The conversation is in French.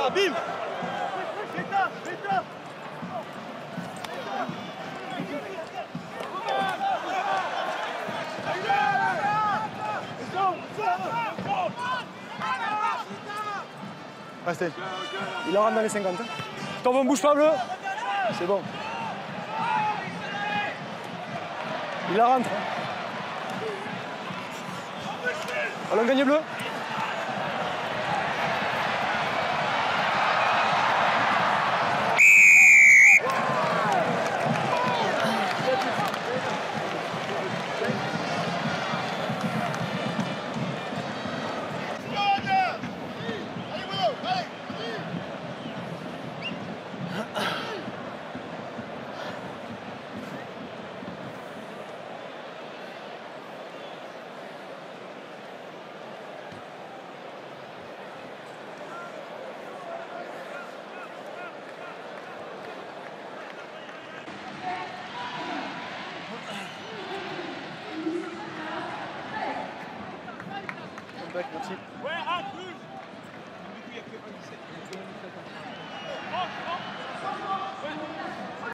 là, bim. Restez. Il en rentre dans les 50. Tom, on bouge pas, bleu. C'est bon. Il la rentre. Allons, gagne bleu. Merci. Ouais, à rouge. Du coup, il y a que 17.